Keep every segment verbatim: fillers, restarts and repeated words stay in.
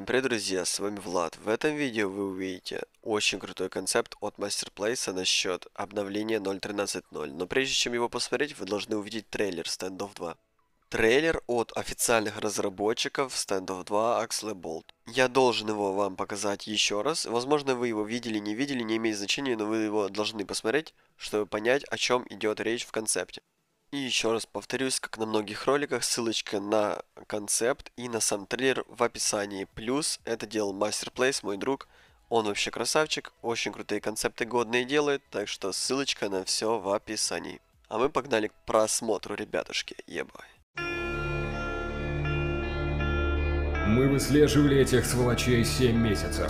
привет, друзья, с вами Влад. В этом видео вы увидите очень крутой концепт от MasterPlace насчет обновления ноль тринадцать ноль. Но прежде чем его посмотреть, вы должны увидеть трейлер Standoff два. Трейлер от официальных разработчиков Standoff два Axel Bolt. Я должен его вам показать еще раз. Возможно, вы его видели, не видели, не имеет значения, но вы его должны посмотреть, чтобы понять, о чем идет речь в концепте. И еще раз повторюсь, как на многих роликах, ссылочка на концепт и на сам трейлер в описании. Плюс это делал MasterPlace, мой друг. Он вообще красавчик, очень крутые концепты годные делает, так что ссылочка на все в описании. А мы погнали к просмотру, ребятушки, ебай. Мы выслеживали этих сволочей семь месяцев.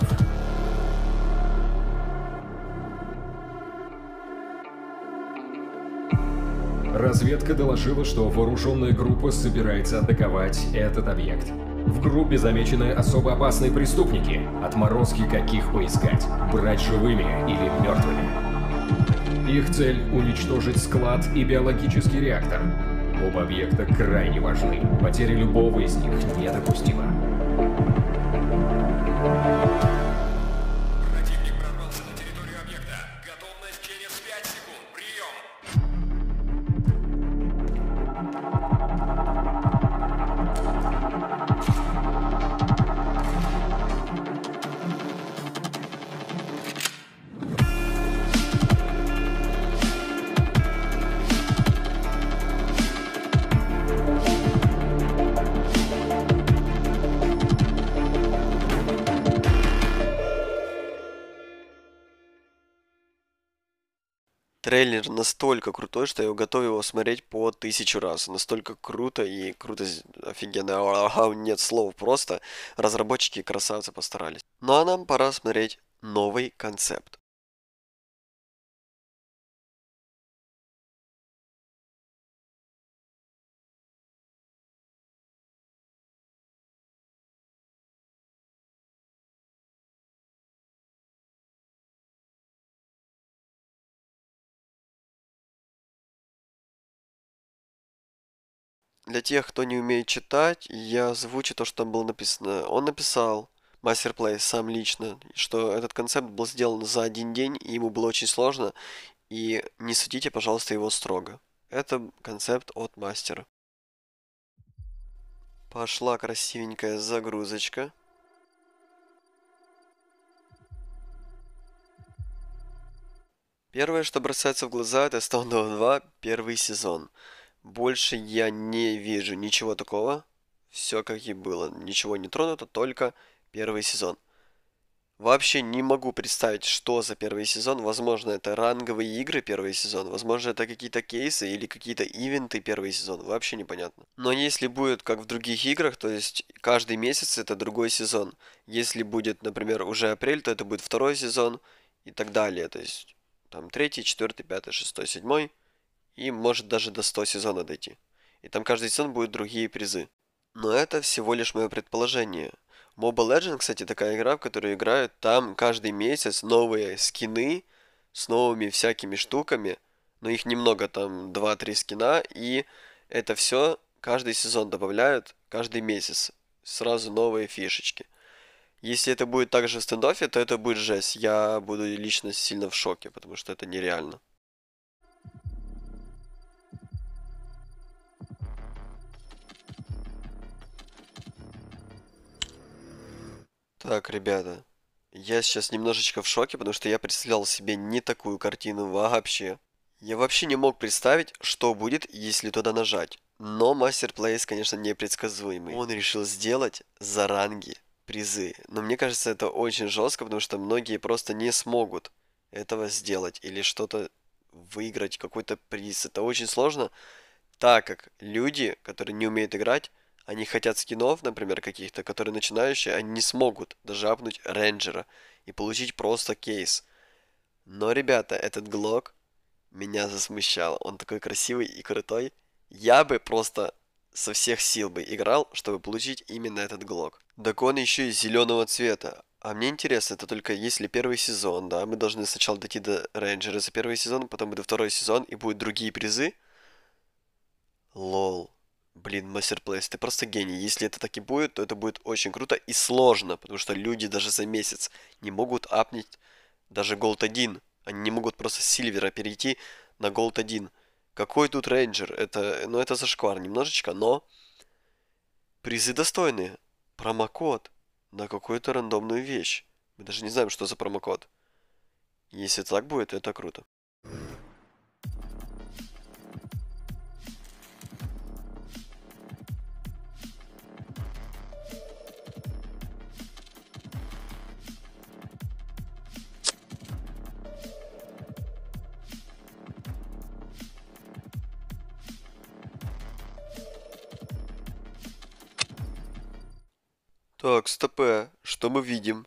Разведка доложила, что вооруженная группа собирается атаковать этот объект. В группе замечены особо опасные преступники, отморозки каких поискать, брать живыми или мертвыми. Их цель — уничтожить склад и биологический реактор. Оба объекта крайне важны, потеря любого из них недопустима. Противник прорвался на территорию объекта. Готовность через пять секунд. Прием. Трейлер настолько крутой, что я готов его смотреть по тысячу раз. Настолько круто и круто, офигенно. Ага, нет слов, просто разработчики красавцы постарались. Ну а нам пора смотреть новый концепт. Для тех, кто не умеет читать, я озвучу то, что там было написано. Он написал, MasterPlace сам лично, что этот концепт был сделан за один день, и ему было очень сложно, и не судите, пожалуйста, его строго. Это концепт от мастера. Пошла красивенькая загрузочка. Первое, что бросается в глаза, это Standoff два, первый сезон. Больше я не вижу ничего такого. Все как и было. Ничего не тронуто, только первый сезон. Вообще не могу представить, что за первый сезон. Возможно, это ранговые игры первый сезон. Возможно, это какие-то кейсы или какие-то ивенты первый сезон. Вообще непонятно. Но если будет как в других играх, то есть каждый месяц это другой сезон. Если будет, например, уже апрель, то это будет второй сезон и так далее. То есть там третий, четвертый, пятый, шестой, седьмой. И может даже до ста сезона дойти. И там каждый сезон будут другие призы. Но это всего лишь мое предположение. Mobile Legends, кстати, такая игра, в которую играют там каждый месяц новые скины с новыми всякими штуками. Но их немного, там два-три скина. И это все каждый сезон добавляют, каждый месяц. Сразу новые фишечки. Если это будет также в стендоффе, то это будет жесть. Я буду лично сильно в шоке, потому что это нереально. Так, ребята, я сейчас немножечко в шоке, потому что я представлял себе не такую картину вообще. Я вообще не мог представить, что будет, если туда нажать. Но MasterPlace, конечно, непредсказуемый. Он решил сделать за ранги призы. Но мне кажется, это очень жестко, потому что многие просто не смогут этого сделать или что-то выиграть, какой-то приз. Это очень сложно, так как люди, которые не умеют играть, они хотят скинов, например, каких-то, которые начинающие, они не смогут даже апнуть рейнджера и получить просто кейс. Но, ребята, этот глок меня засмущал. Он такой красивый и крутой. Я бы просто со всех сил бы играл, чтобы получить именно этот глок. Так он еще и зеленого цвета. А мне интересно, это только если первый сезон, да, мы должны сначала дойти до рейнджера за первый сезон, потом будет второй сезон и будут другие призы. Лол. Блин, Masterplace, ты просто гений. Если это так и будет, то это будет очень круто и сложно, потому что люди даже за месяц не могут апнуть даже Gold один. Они не могут просто с Сильвера перейти на Gold один. Какой тут рейнджер? Это, ну, это зашквар немножечко, но призы достойные. Промокод на какую-то рандомную вещь. Мы даже не знаем, что за промокод. Если так будет, это круто. Так, стопэ, что мы видим?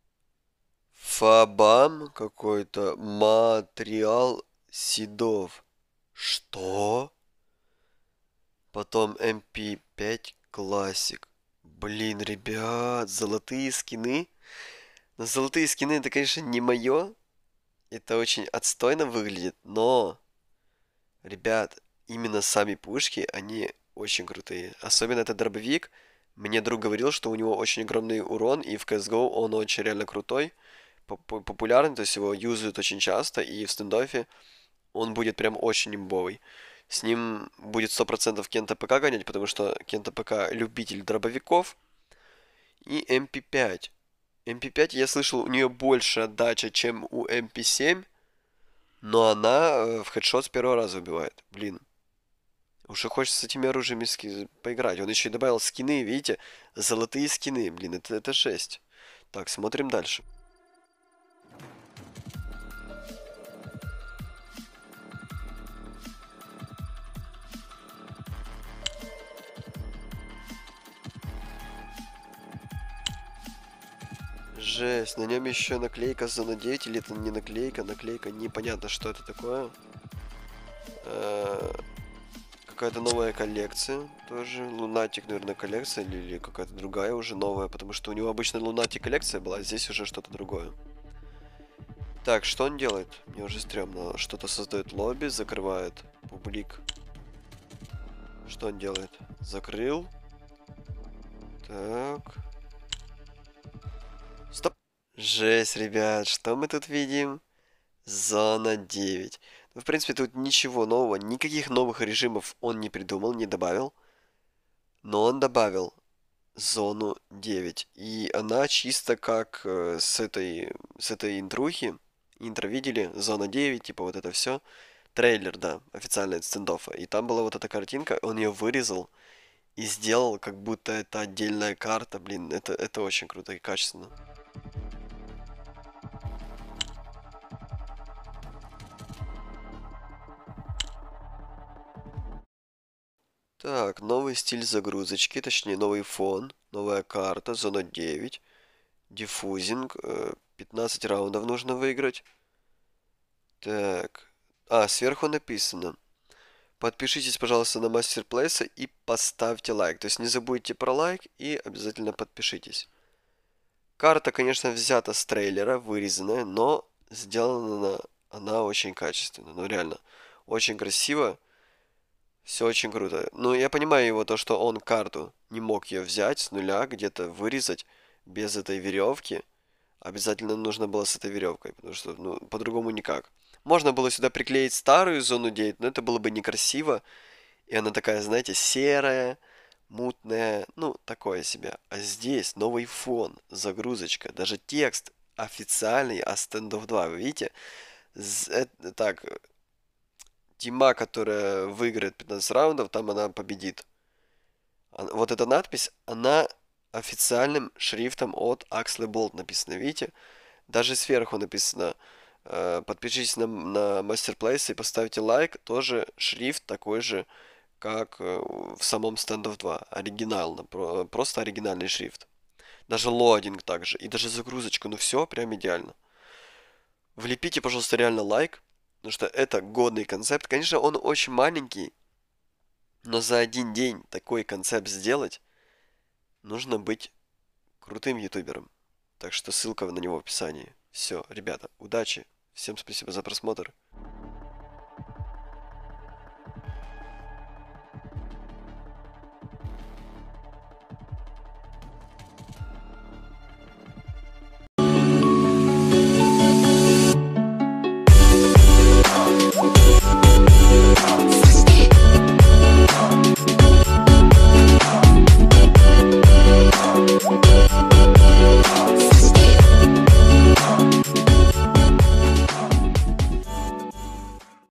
Фабам какой-то, материал Седов. Что? Потом эм пи пять Classic. Блин, ребят, золотые скины. Но золотые скины это, конечно, не мое. Это очень отстойно выглядит, но, ребят, именно сами пушки, они очень крутые. Особенно этот дробовик. Мне друг говорил, что у него очень огромный урон, и в си эс го он очень реально крутой, популярный, то есть его юзают очень часто, и в стендофе он будет прям очень имбовый. С ним будет сто процентов Кента ПК гонять, потому что Кента ПК любитель дробовиков. И эм пи пять. эм пи пять, я слышал, у нее больше отдача, чем у эм пи семь, но она в хедшот с первого раза убивает. Блин. Уже хочется с этими оружиями ски- поиграть. Он еще и добавил скины, видите? Золотые скины. Блин, это, это жесть. Так, смотрим дальше. Жесть, на нем еще наклейка Зона девять, или это не наклейка, наклейка, непонятно, что это такое. Э, Какая-то новая коллекция, тоже Лунатик, наверное, коллекция, или, или какая-то другая уже новая, потому что у него обычно Лунатик коллекция была, а здесь уже что-то другое. Так, что он делает? Мне уже стрёмно. Что-то создает лобби, закрывает публик. Что он делает? Закрыл. Так. Стоп. Жесть, ребят, что мы тут видим? Зона девять. Ну, в принципе, тут ничего нового, никаких новых режимов он не придумал, не добавил. Но он добавил зону девять. И она чисто как э, с этой, с этой интрухи. Интро видели? Зона девять, типа вот это все. Трейлер, да, официальный от стендоффа. И там была вот эта картинка, он ее вырезал и сделал, как будто это отдельная карта. Блин, это, это очень круто и качественно. Так, новый стиль загрузочки, точнее новый фон, новая карта, зона девять, диффузинг, э, пятнадцать раундов нужно выиграть. Так, а, сверху написано. Подпишитесь, пожалуйста, на мастер-плейсы и поставьте лайк. То есть не забудьте про лайк и обязательно подпишитесь. Карта, конечно, взята с трейлера, вырезанная, но сделана она, она очень качественно. Ну, реально, очень красиво. Все очень круто. Ну, я понимаю его, то, что он карту не мог ее взять с нуля, где-то вырезать без этой веревки. Обязательно нужно было с этой веревкой, потому что, ну, по-другому никак. Можно было сюда приклеить старую зону девять, но это было бы некрасиво. И она такая, знаете, серая, мутная, ну, такое себе. А здесь новый фон, загрузочка, даже текст официальный о Standoff два, вы видите? З- э, так, Тима, которая выиграет пятнадцать раундов, там она победит. А- Вот эта надпись, она официальным шрифтом от Axley Bolt написана, видите? Даже сверху написано, э, подпишитесь на, на мастер-плейс и поставьте лайк, тоже шрифт такой же, как э, в самом Standoff два, оригинально, про- просто оригинальный шрифт. Даже лоадинг также, и даже загрузочку, ну все, прям идеально. Влепите, пожалуйста, реально лайк, потому что это годный концепт. Конечно, он очень маленький, но за один день такой концепт сделать, нужно быть крутым ютубером. Так что ссылка на него в описании. Все, ребята, удачи. Всем спасибо за просмотр.